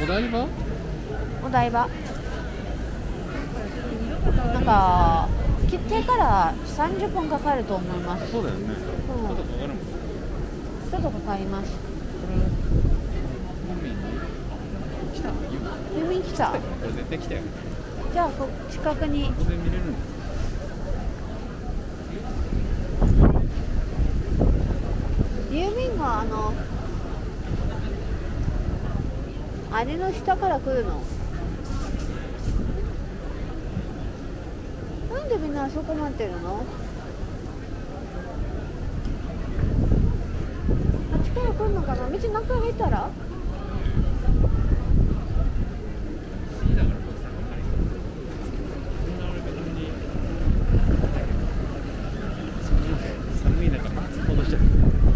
お台場？ お台場。なんか来てから30分かかると思います。 そうだよね。ちょっとかかるもん。 ちょっとかかります。 来た。 郵便来た。 これ絶対来たよ。 じゃあ近くに。 ここで見れるんです。 郵便があれの下から来るの。なんでみんなあそこ待ってるの？あっちから来るのかな。道中入ったら寒い中マスク戻しちゃう。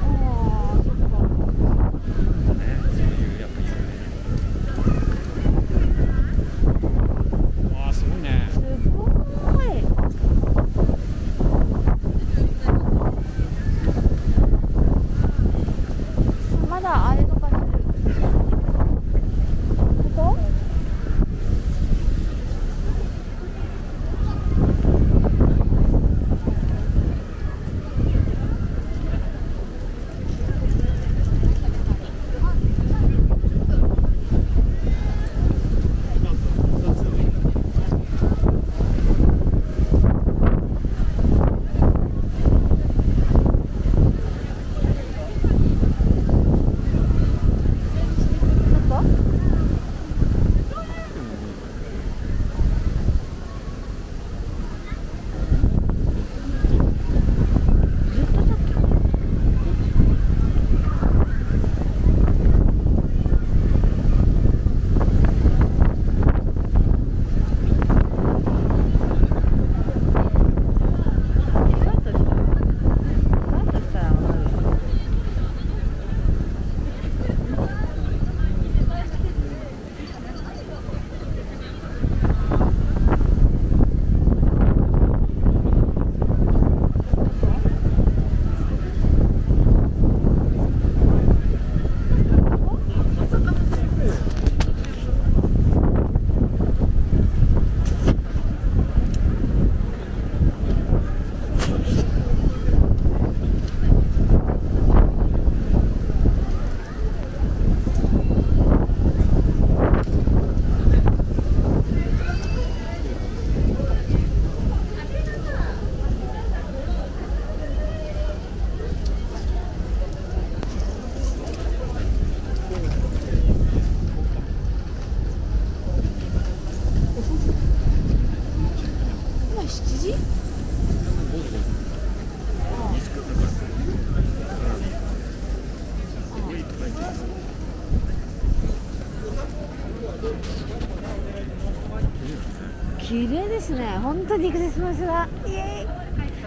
綺麗ですね。本当にクリスマスだ。イエーイ。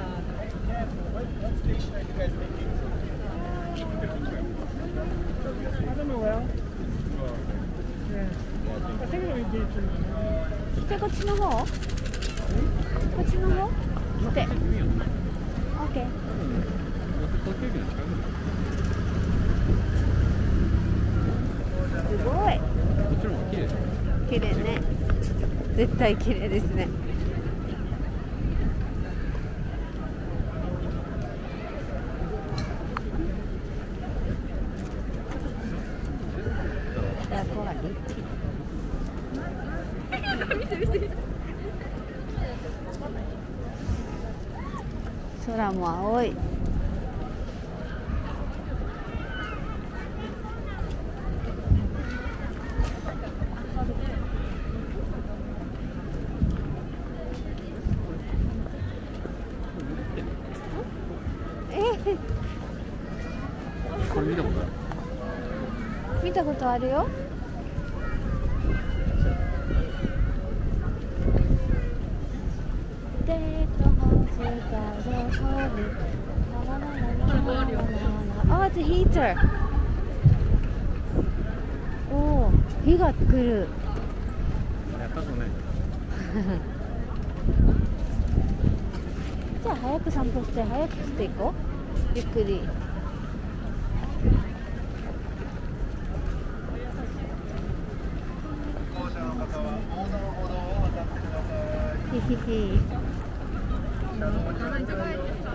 でこっちの方？こっちの方？来て。オッケー。すごい。 こっちの方が綺麗ですね。 綺麗ね。絶対綺麗ですね。いや、怖い。空も青い。 これ見たことある？ 見たことあるよ。Oh, it's a heater. おお、火が来る。 やったことない。 じゃあ早く散歩して早くしていこう。ゆっくり。 へへへ。